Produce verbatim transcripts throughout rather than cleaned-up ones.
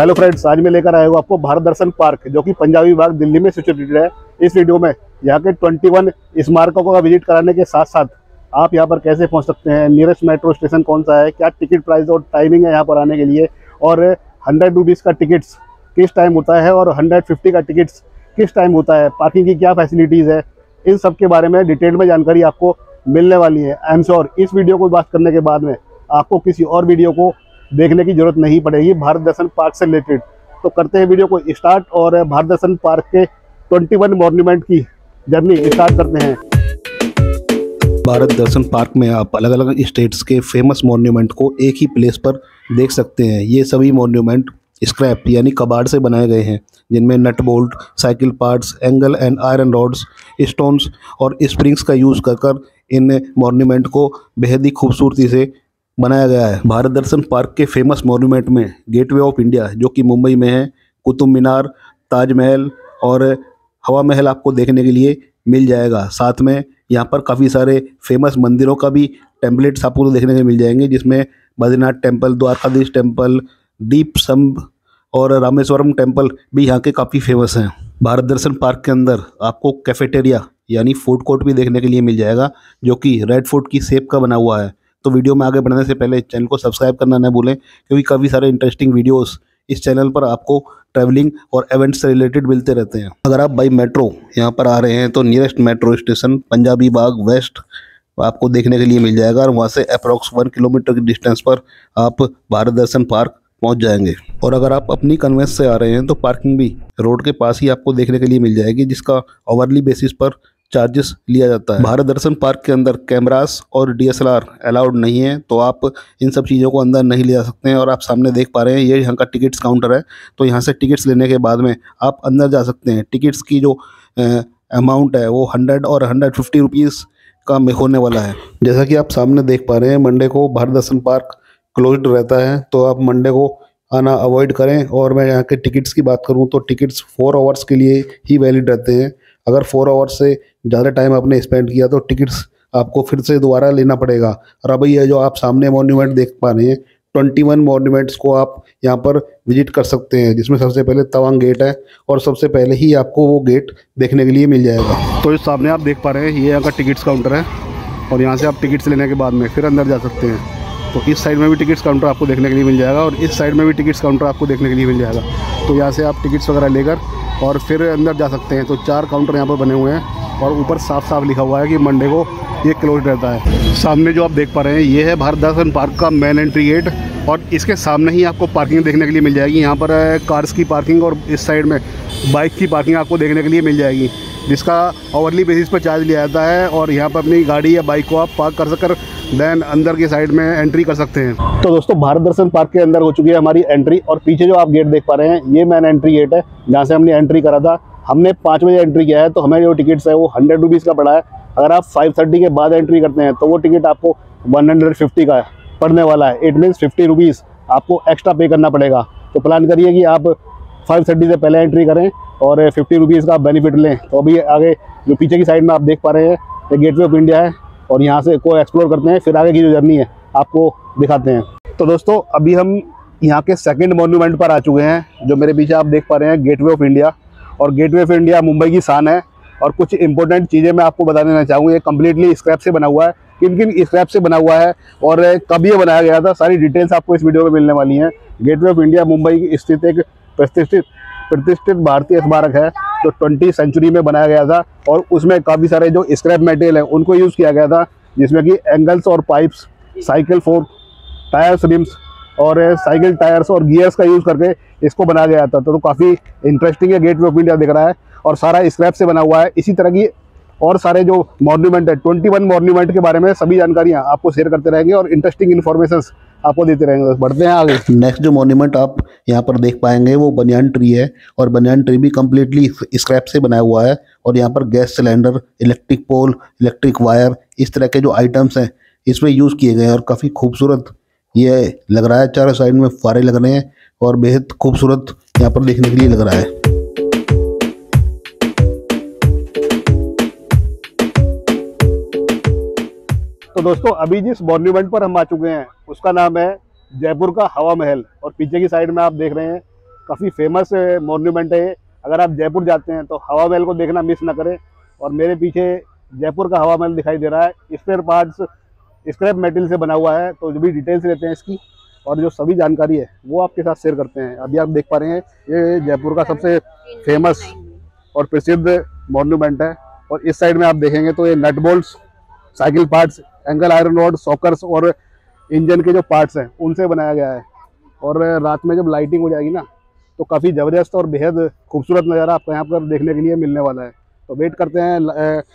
Hello friends, आज मैं लेकर आया हूँ आपको भारत दर्शन पार्क, जो कि पंजाबी बाग दिल्ली में सिचुएटेड है। इस वीडियो में यहाँ के इक्कीस स्मारकों का विजिट कराने के साथ साथ आप यहाँ पर कैसे पहुँच सकते हैं, नियरेस्ट मेट्रो स्टेशन कौन सा है, क्या टिकट प्राइस और टाइमिंग है यहाँ पर आने के लिए, और हंड्रेड रुपीज़ का टिकट्स किस टाइम होता है और हंड्रेड फिफ्टी का टिकट्स किस टाइम होता है, पार्किंग की क्या फैसिलिटीज़ है, इन सब के बारे में डिटेल में जानकारी आपको मिलने वाली है। आई एम श्योर इस वीडियो को बात करने के बाद में आपको किसी और वीडियो को देखने की जरूरत नहीं पड़ेगी भारत दर्शन पार्क से रिलेटेड। तो करते हैं वीडियो को स्टार्ट और भारत दर्शन पार्क के इक्कीस मॉन्यूमेंट की जर्नी स्टार्ट करते हैं। भारत दर्शन पार्क में आप अलग अलग स्टेट्स के फेमस मॉन्यूमेंट को एक ही प्लेस पर देख सकते हैं। ये सभी मॉन्यूमेंट स्क्रैप यानी कबाड़ से बनाए गए हैं, जिनमें nut bolt, cycle parts, angle and iron rods, stones और स्प्रिंग्स का यूज़ कर कर इन मॉन्यूमेंट को बेहद ही खूबसूरती से बनाया गया है। भारत दर्शन पार्क के फेमस मॉन्यूमेंट में गेटवे ऑफ इंडिया, जो कि मुंबई में है, कुतुब मीनार, ताजमहल और हवा महल आपको देखने के लिए मिल जाएगा। साथ में यहाँ पर काफ़ी सारे फेमस मंदिरों का भी टेम्पलेट्स आपको देखने को मिल जाएंगे, जिसमें बद्रीनाथ टेम्पल, द्वारकाधीश टेम्पल, दीप स्तंभ और रामेश्वरम टेम्पल भी यहाँ के काफ़ी फेमस हैं। भारत दर्शन पार्क के अंदर आपको कैफेटेरिया यानी फूड कोर्ट भी देखने के लिए मिल जाएगा, जो कि रेड फूड की शेप का बना हुआ है। तो वीडियो में आगे बढ़ने से पहले चैनल को सब्सक्राइब करना न भूलें, क्योंकि काफ़ी सारे इंटरेस्टिंग वीडियोस इस चैनल पर आपको ट्रैवलिंग और इवेंट्स से रिलेटेड मिलते रहते हैं। अगर आप बाई मेट्रो यहाँ पर आ रहे हैं तो nearest metro station Punjabi Bagh west आपको देखने के लिए मिल जाएगा, और वहाँ से अप्रॉक्स वन किलोमीटर की डिस्टेंस पर आप भारत दर्शन पार्क पहुँच जाएंगे। और अगर आप अपनी कन्वेंस से आ रहे हैं तो पार्किंग भी रोड के पास ही आपको देखने के लिए मिल जाएगी, जिसका ओवरली बेसिस पर चार्जेस लिया जाता है। भारत दर्शन पार्क के अंदर कैमरास और D S L R allowed नहीं है, तो आप इन सब चीज़ों को अंदर नहीं ले जा सकते हैं। और आप सामने देख पा रहे हैं, ये यहाँ का टिकट्स काउंटर है, तो यहाँ से टिकट्स लेने के बाद में आप अंदर जा सकते हैं। टिकट्स की जो अमाउंट है वो हंड्रेड और हंड्रेड फिफ्टी रुपीज़ का में होने वाला है। जैसा कि आप सामने देख पा रहे हैं, मंडे को भारत दर्शन पार्क क्लोज्ड रहता है, तो आप मंडे को आना अवॉइड करें। और मैं यहाँ के टिकट्स की बात करूँ तो टिकट्स फोर आवर्स के लिए ही वैलिड रहते हैं। अगर फोर आवर्स से ज़्यादा टाइम आपने स्पेंड किया तो टिकट्स आपको फिर से दोबारा लेना पड़ेगा। और अभी ये जो आप सामने मॉन्यूमेंट देख पा रहे हैं, इक्कीस मॉन्यूमेंट्स को आप यहाँ पर विजिट कर सकते हैं, जिसमें सबसे पहले तवांग गेट है, और सबसे पहले ही आपको वो गेट देखने के लिए मिल जाएगा। तो इस सामने आप देख पा रहे हैं, ये यहाँ का टिकट्स काउंटर है, और यहाँ से आप टिकट्स लेने के बाद में फिर अंदर जा सकते हैं। तो इस साइड में भी टिकट्स काउंटर आपको देखने के लिए मिल जाएगा, और इस साइड में भी टिकट्स काउंटर आपको देखने के लिए मिल जाएगा। तो यहाँ से आप टिकट्स वगैरह लेकर और फिर अंदर जा सकते हैं। तो चार काउंटर यहाँ पर बने हुए हैं, और ऊपर साफ साफ लिखा हुआ है कि मंडे को ये क्लोज रहता है। सामने जो आप देख पा रहे हैं, ये है भारत दर्शन पार्क का मेन एंट्री गेट, और इसके सामने ही आपको पार्किंग देखने के लिए मिल जाएगी। यहाँ पर कार्स की पार्किंग और इस साइड में बाइक की पार्किंग आपको देखने के लिए मिल जाएगी, जिसका ओवरली बेसिस पर चार्ज लिया जाता है। और यहाँ पर अपनी गाड़ी या बाइक को आप पार्क कर सककर देन अंदर की साइड में एंट्री कर सकते हैं। तो दोस्तों, भारत दर्शन पार्क के अंदर हो चुकी है हमारी एंट्री, और पीछे जो आप गेट देख पा रहे हैं, ये मेन एंट्री गेट है, जहाँ से हमने एंट्री करा था। हमने पाँच बजे एंट्री किया है, तो हमें जो टिकट्स है वो हंड्रेड रुपीज़ का पड़ा है। अगर आप फाइव थर्टी के बाद एंट्री करते हैं तो वो टिकट आपको वन हंड्रेड फिफ्टी का पड़ने वाला है। इट मीन्स फिफ्टी रुपीज़ आपको एक्स्ट्रा पे करना पड़ेगा। तो प्लान करिए कि आप फाइव थर्टी से पहले एंट्री करें और फिफ्टी रुपीज़ का बेनिफिट लें। तो अभी आगे जो पीछे की साइड में आप देख पा रहे हैं, ये गेटवे ऑफ इंडिया है, और यहाँ से को एक्सप्लोर करते हैं, फिर आगे की जो जर्नी है आपको दिखाते हैं। तो दोस्तों, अभी हम यहाँ के सेकंड मॉन्यूमेंट पर आ चुके हैं, जो मेरे पीछे आप देख पा रहे हैं, गेटवे ऑफ इंडिया। और गेटवे ऑफ इंडिया मुंबई की शान है, और कुछ इंपॉर्टेंट चीज़ें मैं आपको बता देना चाहूँगा। ये कम्प्लीटली स्क्रैप से बना हुआ है। किन किन स्क्रैप से बना हुआ है और कब ये बनाया गया था, सारी डिटेल्स आपको इस वीडियो में मिलने वाली हैं। गेटवे ऑफ इंडिया मुंबई स्थित एक प्रतिष्ठित प्रतिष्ठित भारतीय स्मारक है, जो ट्वेंटी सेंचुरी में बनाया गया था, और उसमें काफ़ी सारे जो स्क्रैप मटेरियल है उनको यूज़ किया गया था, जिसमें कि एंगल्स और pipes, cycle fork, tyres, rims और साइकिल टायर्स और गियर्स का यूज़ करके इसको बनाया गया था। तो, तो काफ़ी इंटरेस्टिंग है, गेटवे ऑफ इंडिया दिख रहा है, और सारा स्क्रैप से बना हुआ है। इसी तरह की और सारे जो मॉन्यूमेंट है, इक्कीस मॉन्यूमेंट के बारे में सभी जानकारियाँ आपको शेयर करते रहेंगे, और इंटरेस्टिंग इन्फॉर्मेशंस आपको देते रहेंगे। बढ़ते हैं आगे। नेक्स्ट जो मॉन्यूमेंट आप यहाँ पर देख पाएंगे वो बनियान ट्री है, और बनियान ट्री भी कम्प्लीटली स्क्रैप से बनाया हुआ है। और यहाँ पर gas cylinder, electric pole, electric wire, इस तरह के जो आइटम्स हैं इसमें यूज़ किए गए हैं, और काफ़ी खूबसूरत ये लग रहा है। चारों साइड में फारे लग रहे हैं, और बेहद खूबसूरत यहाँ पर देखने के लिए लग रहा है। तो दोस्तों, अभी जिस मॉन्यूमेंट पर हम आ चुके हैं उसका नाम है जयपुर का हवा महल, और पीछे की साइड में आप देख रहे हैं काफ़ी फेमस मॉन्यूमेंट है। अगर आप जयपुर जाते हैं तो हवा महल को देखना मिस ना करें। और मेरे पीछे जयपुर का हवा महल दिखाई दे रहा है, स्पेयर पार्ट्स स्क्रैप मेटल से बना हुआ है। तो जो भी डिटेल्स लेते हैं इसकी और जो सभी जानकारी है वो आपके साथ शेयर करते हैं। अभी आप देख पा रहे हैं ये जयपुर का सबसे फेमस और प्रसिद्ध मॉन्यूमेंट है। और इस साइड में आप देखेंगे तो ये nut bolts, cycle parts, angle iron rod, shockers और इंजन के जो पार्ट्स हैं उनसे बनाया गया है। और रात में जब लाइटिंग हो जाएगी ना तो काफ़ी ज़बरदस्त और बेहद खूबसूरत नज़ारा आपको यहाँ पर देखने के लिए मिलने वाला है। तो वेट करते हैं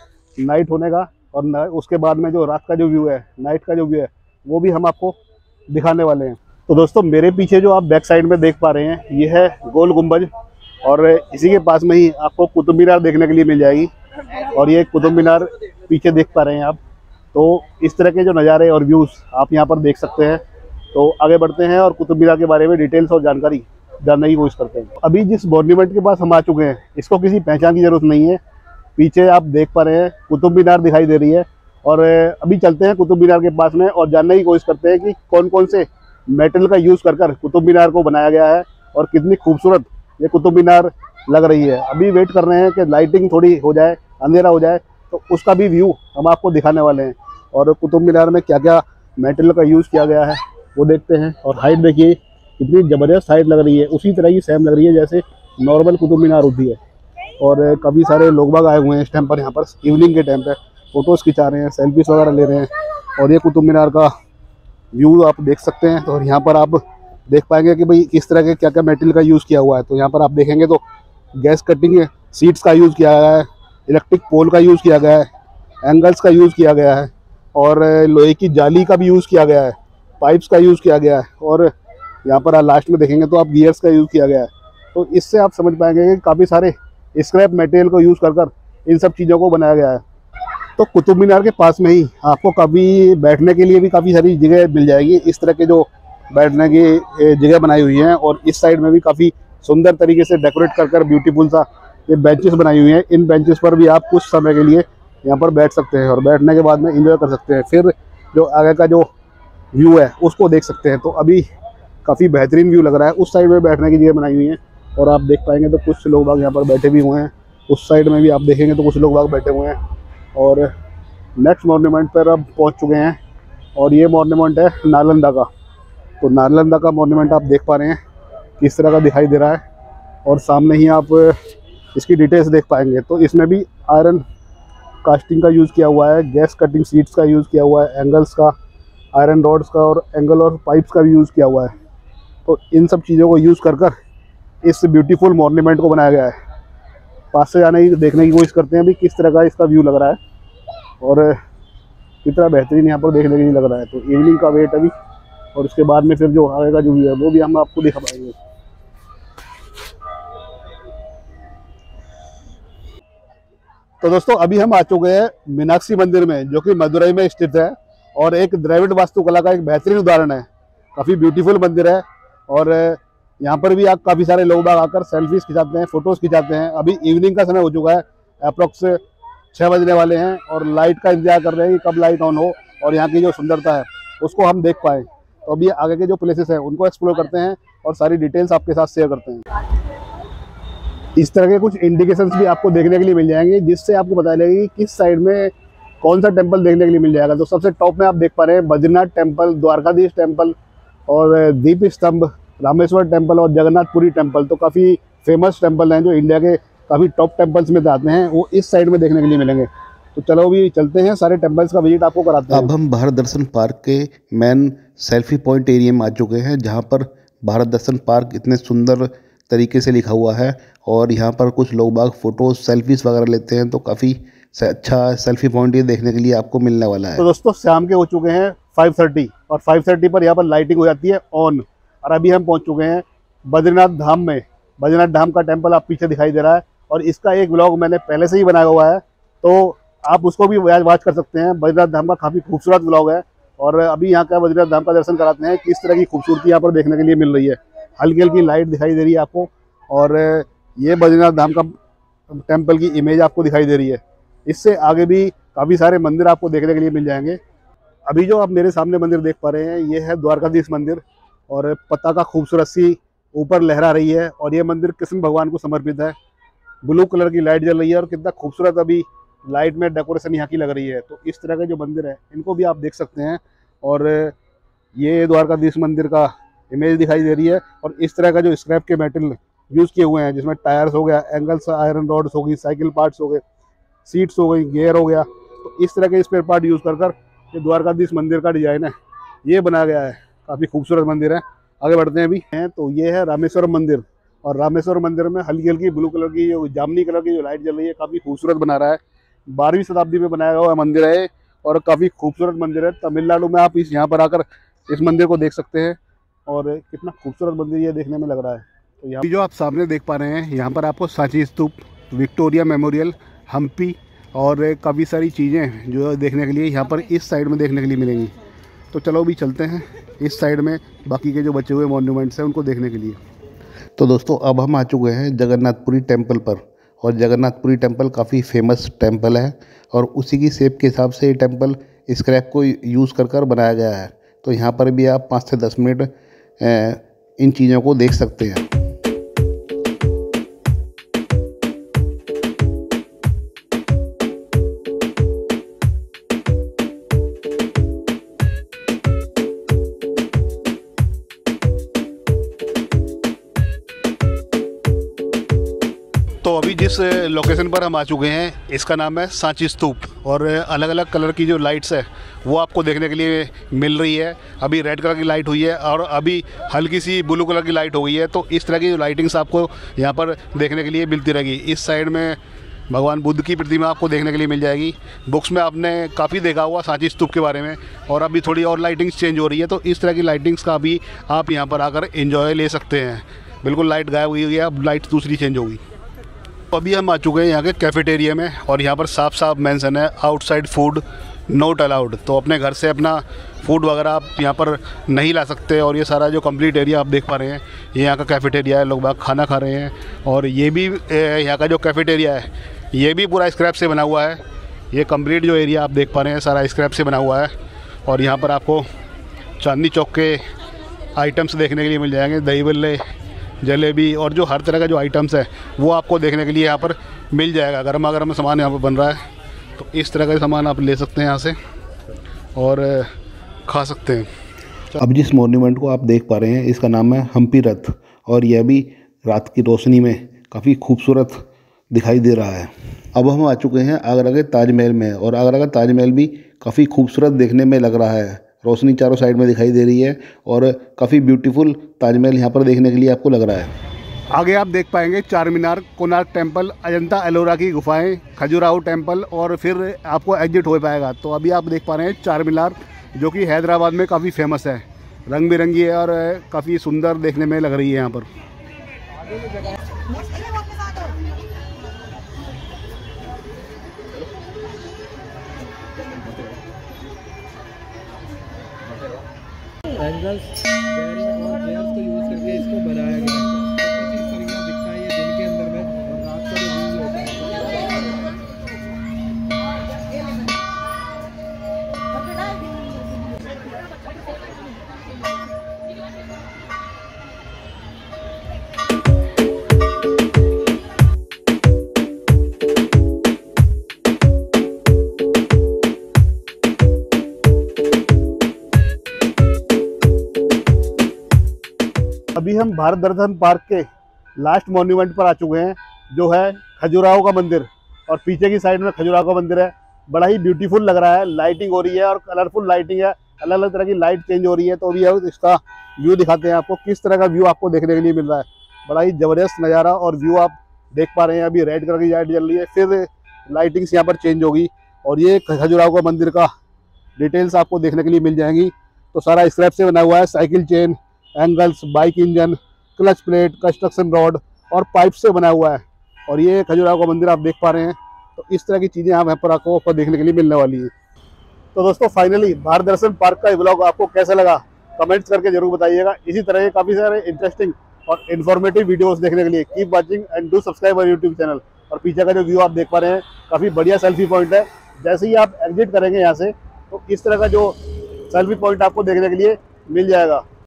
नाइट होने का और उसके बाद में जो रात का जो व्यू है, नाइट का जो व्यू है वो भी हम आपको दिखाने वाले हैं। तो दोस्तों मेरे पीछे जो आप बैक साइड में देख पा रहे हैं ये है गोल गुंबज और इसी के पास में ही आपको कुतुब मीनार देखने के लिए मिल जाएगी। और ये कुतुब मीनार पीछे देख पा रहे हैं आप। तो इस तरह के जो नज़ारे और व्यूज़ आप यहाँ पर देख सकते हैं। तो आगे बढ़ते हैं और कुतुब मीनार के बारे में डिटेल्स और जानकारी जानने की कोशिश करते हैं। अभी जिस मॉन्यूमेंट के पास हम आ चुके हैं इसको किसी पहचान की ज़रूरत नहीं है। पीछे आप देख पा रहे हैं कुतुब मीनार दिखाई दे रही है। और अभी चलते हैं कुतुब मीनार के पास में और जानने की कोशिश करते हैं कि कौन कौन से मेटल का यूज़ कर कर कुतुब मीनार को बनाया गया है और कितनी खूबसूरत ये कुतुब मीनार लग रही है। अभी वेट कर रहे हैं कि लाइटिंग थोड़ी हो जाए, अंधेरा हो जाए तो उसका भी व्यू हम आपको दिखाने वाले हैं। और कुतुब मीनार में क्या क्या मेटल का यूज़ किया गया है वो देखते हैं। और हाइट देखिए कितनी ज़बरदस्त हाइट लग रही है, उसी तरह की सेम लग रही है जैसे नॉर्मल कुतुब मीनार होती है। और काफ़ी सारे लोग बाग आए हुए हैं इस टाइम पर, यहाँ पर इवनिंग के टाइम पर फ़ोटोज़ खिंचा रहे हैं, सेल्फीज वगैरह ले रहे हैं। और ये कुतुब मीनार का व्यू आप देख सकते हैं। तो यहाँ पर आप देख पाएंगे कि भाई किस तरह के क्या क्या मेटल का यूज़ किया हुआ है। तो यहाँ पर आप देखेंगे तो गैस कटिंग सीट्स का यूज़ किया गया है, इलेक्ट्रिक पोल का यूज़ किया गया है, एंगल्स का यूज़ किया गया है और लोहे की जाली का भी यूज़ किया गया है, पाइप्स का यूज़ किया गया है। और यहाँ पर लास्ट में देखेंगे तो आप गियर्स का यूज़ किया गया है। तो इससे आप समझ पाएंगे कि काफ़ी सारे स्क्रैप मटेरियल को यूज़ कर कर इन सब चीज़ों को बनाया गया है। तो कुतुब मीनार के पास में ही आपको काफ़ी बैठने के लिए भी काफ़ी सारी जगह मिल जाएगी। इस तरह के जो बैठने की जगह बनाई हुई हैं और इस साइड में भी काफ़ी सुंदर तरीके से डेकोरेट कर कर ब्यूटीफुल सा ये बेंचेस बनाई हुई हैं। इन बेंचेस पर भी आप कुछ समय के लिए यहाँ पर बैठ सकते हैं और बैठने के बाद में एंजॉय कर सकते हैं। फिर जो आगे का जो व्यू है उसको देख सकते हैं। तो अभी काफ़ी बेहतरीन व्यू लग रहा है। उस साइड में बैठने की जगह बनाई हुई है और आप देख पाएंगे तो कुछ लोग बाग यहाँ पर बैठे भी हुए हैं। उस साइड में भी आप देखेंगे तो कुछ लोग बाग बैठे हुए हैं। और नेक्स्ट मॉन्यूमेंट पर अब पहुँच चुके हैं और ये मॉन्यूमेंट है नालंदा का। तो नालंदा का मॉन्यूमेंट आप देख पा रहे हैं किस तरह का दिखाई दे रहा है और सामने ही आप इसकी डिटेल्स देख पाएंगे। तो इसमें भी आयरन कास्टिंग का यूज़ किया हुआ है, गैस कटिंग सीट्स का यूज़ किया हुआ है, एंगल्स का, आयरन रॉड्स का और एंगल और पाइप्स का भी यूज़ किया हुआ है। तो इन सब चीज़ों को यूज़ कर कर इस ब्यूटीफुल मॉन्यूमेंट को बनाया गया है। पास से जाने की देखने की कोशिश करते हैं भी किस तरह का इसका व्यू लग रहा है और कितना बेहतरीन यहाँ पर देखने के लिए लग रहा है। तो इवनिंग का वेट अभी और उसके बाद में फिर जो आगे का जो व्यू है वो भी हम आपको दिखा पाएंगे। तो दोस्तों अभी हम आ चुके हैं मीनाक्षी मंदिर में जो कि मदुरई में स्थित है और एक द्रविड़ वास्तुकला का एक बेहतरीन उदाहरण है। काफ़ी ब्यूटीफुल मंदिर है और यहाँ पर भी आप काफ़ी सारे लोग बाग आकर सेल्फीज खिंचाते हैं, फ़ोटोज़ खिंचाते हैं। अभी इवनिंग का समय हो चुका है, अप्रॉक्स छः बजने वाले हैं और लाइट का इंतजार कर रहे हैं कि कब लाइट ऑन हो और यहाँ की जो सुंदरता है उसको हम देख पाएँ। तो अभी आगे के जो प्लेसेस हैं उनको एक्सप्लोर करते हैं और सारी डिटेल्स आपके साथ शेयर करते हैं। इस तरह के कुछ इंडिकेशंस भी आपको देखने के लिए मिल जाएंगे जिससे आपको पता लगेगा कि किस साइड में कौन सा टेंपल देखने के लिए मिल जाएगा। तो सबसे टॉप में आप देख पा रहे हैं बद्रीनाथ टेंपल, द्वारकाधीश टेंपल और दीप स्तंभ, रामेश्वर टेंपल और जगन्नाथपुरी टेंपल। तो काफ़ी फेमस टेंपल हैं जो इंडिया के काफ़ी टॉप टेंपल्स में आते हैं, वो इस साइड में देखने के लिए मिलेंगे। तो चलो अभी चलते हैं, सारे टेंपल्स का विजिट आपको कराते हैं। अब हम भारत दर्शन पार्क के मेन सेल्फी पॉइंट एरिया में आ चुके हैं जहां पर भारत दर्शन पार्क इतने सुंदर तरीके से लिखा हुआ है और यहाँ पर कुछ लोग बाग फोटोज सेल्फीज वगैरह लेते हैं। तो काफ़ी अच्छा सेल्फी पॉइंट ये देखने के लिए आपको मिलने वाला है। तो दोस्तों शाम के हो चुके हैं फाइव थर्टी और फाइव थर्टी पर यहाँ पर लाइटिंग हो जाती है ऑन और अभी हम पहुँच चुके हैं बद्रीनाथ धाम में। बद्रीनाथ धाम का टेम्पल आप पीछे दिखाई दे रहा है और इसका एक व्लॉग मैंने पहले से ही बनाया हुआ है, तो आप उसको भी वॉच कर सकते हैं। बद्रीनाथ धाम का काफ़ी खूबसूरत व्लॉग है और अभी यहाँ का बद्रीनाथ धाम का दर्शन कराते हैं किस तरह की खूबसूरती यहाँ पर देखने के लिए मिल रही है। हल्की हल्की लाइट दिखाई दे रही है आपको और ये बद्रीनाथ धाम का टेम्पल की इमेज आपको दिखाई दे रही है। इससे आगे भी काफ़ी सारे मंदिर आपको देखने के लिए मिल जाएंगे। अभी जो आप मेरे सामने मंदिर देख पा रहे हैं ये है द्वारकाधीश मंदिर और पता का खूबसूरत सी ऊपर लहरा रही है और ये मंदिर कृष्ण भगवान को समर्पित है। ब्लू कलर की लाइट जल रही है और कितना खूबसूरत अभी लाइट में डेकोरेशन यहाँ की लग रही है। तो इस तरह के जो मंदिर है इनको भी आप देख सकते हैं। और ये द्वारकाधीश मंदिर का इमेज दिखाई दे रही है। और इस तरह का जो स्क्रैप के मेटल यूज़ किए हुए हैं, जिसमें टायर्स हो गया, एंगल्स, आयरन रॉड्स हो गई, साइकिल पार्ट्स हो गए, सीट्स हो गई, गियर हो गया, तो इस तरह के स्पेयर पार्ट यूज़ कर कर ये द्वारकाधीश मंदिर का डिज़ाइन है ये बनाया गया है। काफ़ी खूबसूरत मंदिर है। आगे बढ़ते हैं अभी हैं तो ये है रामेश्वरम मंदिर। और रामेश्वरम मंदिर में हल्की हल्की ब्लू कलर की जो जामनी कलर की जो लाइट जल रही है, काफ़ी खूबसूरत बना रहा है। बारहवीं शताब्दी में बनाया हुआ मंदिर है और काफ़ी खूबसूरत मंदिर है। तमिलनाडु में आप इस यहाँ पर आकर इस मंदिर को देख सकते हैं और कितना खूबसूरत मंदिर ये देखने में लग रहा है। तो यहाँ जो आप सामने देख पा रहे हैं, यहाँ पर आपको सांची स्तूप, विक्टोरिया मेमोरियल, हम्पी और काफ़ी सारी चीज़ें जो देखने के लिए यहाँ पर इस साइड में देखने के लिए मिलेंगी। तो चलो भी चलते हैं इस साइड में बाकी के जो बचे हुए मॉन्यूमेंट्स हैं उनको देखने के लिए। तो दोस्तों अब हम आ चुके हैं जगन्नाथपुरी टेम्पल पर। और जगन्नाथपुरी टेम्पल काफ़ी फेमस टेम्पल है और उसी की शेप के हिसाब से ये टेम्पल स्क्रैप को यूज़ कर कर बनाया गया है। तो यहाँ पर भी आप पाँच से दस मिनट इन चीज़ों को देख सकते हैं। तो अभी जिस लोकेशन पर हम आ चुके हैं इसका नाम है सांची स्तूप। और अलग अलग कलर की जो लाइट्स है वो आपको देखने के लिए मिल रही है। अभी रेड कलर की लाइट हुई है और अभी हल्की सी ब्लू कलर की लाइट हो गई है। तो इस तरह की जो लाइटिंग्स आपको यहाँ पर देखने के लिए मिलती रहेगी। इस साइड में भगवान बुद्ध की प्रतिमा आपको देखने के लिए मिल जाएगी। बुक्स में आपने काफ़ी देखा हुआ सांची स्तूप के बारे में। और अभी थोड़ी और लाइटिंग्स चेंज हो रही है, तो इस तरह की लाइटिंग्स का भी आप यहाँ पर आकर एंजॉय ले सकते हैं। बिल्कुल लाइट गायब हुई है, अब लाइट दूसरी चेंज होगी। तो अभी हम आ चुके हैं यहाँ के कैफेटेरिया में और यहाँ पर साफ साफ मेंशन है आउटसाइड फूड नॉट अलाउड। तो अपने घर से अपना फूड वगैरह आप यहाँ पर नहीं ला सकते। और ये सारा जो कंप्लीट एरिया आप देख पा रहे हैं ये यहाँ का कैफेटेरिया है, लोग बाग खाना खा रहे हैं। और ये भी यहाँ का जो कैफेटेरिया है ये भी पूरा स्क्रैप से बना हुआ है। ये कंप्लीट जो एरिया आप देख पा रहे हैं सारा स्क्रैप से बना हुआ है। और यहाँ पर आपको चांदनी चौक के आइटम्स देखने के लिए मिल जाएंगे, दही बल्ले, जलेबी और जो हर तरह का जो आइटम्स है वो आपको देखने के लिए यहाँ पर मिल जाएगा। गर्मा गर्म सामान यहाँ पर बन रहा है, तो इस तरह का सामान आप ले सकते हैं यहाँ से और खा सकते हैं। अब जिस मॉन्यूमेंट को आप देख पा रहे हैं इसका नाम है हम्पी रथ और यह भी रात की रोशनी में काफ़ी खूबसूरत दिखाई दे रहा है। अब हम आ चुके हैं आगरा के ताजमहल में और आगरा का ताजमहल भी काफ़ी खूबसूरत देखने में लग रहा है। रोशनी चारों साइड में दिखाई दे रही है और काफ़ी ब्यूटीफुल ताजमहल यहाँ पर देखने के लिए आपको लग रहा है। आगे आप देख पाएंगे चार मीनार, कोणार्क टेम्पल, अजंता एलोरा की गुफाएं, खजुराहो टेम्पल और फिर आपको एग्जिट हो पाएगा। तो अभी आप देख पा रहे हैं चार मीनार जो कि हैदराबाद में काफ़ी फेमस है, रंग बिरंगी है और काफ़ी सुंदर देखने में लग रही है यहाँ पर। एंगल्स, बेयरिंग और गियर्स को यूज़ करके इसको बनाया गया है। तो कुछ इस तरीके का दिखता है ये दिन के अंदर में और रात का जो व्यू होता है। अभी हम भारत दर्शन पार्क के लास्ट मॉन्यूमेंट पर आ चुके हैं जो है खजुराहो का मंदिर। और पीछे की साइड में खजुराहो का मंदिर है। बड़ा ही ब्यूटीफुल लग रहा है, लाइटिंग हो रही है और कलरफुल लाइटिंग है, अलग अलग तरह की लाइट चेंज हो रही है। तो अभी इसका व्यू दिखाते हैं आपको, किस तरह का व्यू आपको देखने के लिए मिल रहा है। बड़ा ही ज़बरदस्त नज़ारा और व्यू आप देख पा रहे हैं। अभी रेड कलर की लाइट जल रही है, फिर लाइटिंग्स यहाँ पर चेंज होगी और ये खजुराहो का मंदिर का डिटेल्स आपको देखने के लिए मिल जाएंगी। तो सारा स्क्रैप से बना हुआ है, cycle chain, angles, bike engine, clutch plate, construction rod और पाइप से बना हुआ है। और ये खजुराहो का मंदिर आप देख पा रहे हैं। तो इस तरह की चीज़ें यहाँ पर आपको आपको देखने के लिए मिलने वाली है। तो दोस्तों फाइनली भारत दर्शन पार्क का ब्लॉग आपको कैसा लगा कमेंट्स करके जरूर बताइएगा। इसी तरह के काफ़ी सारे इंटरेस्टिंग और इन्फॉर्मेटिव वीडियोस देखने के लिए keep watching and do subscribe our YouTube channel. और पीछे का जो व्यू आप देख पा रहे हैं काफ़ी बढ़िया सेल्फी पॉइंट है। जैसे ही आप एग्जिट करेंगे यहाँ से तो इस तरह का जो सेल्फी पॉइंट आपको देखने के लिए मिल जाएगा।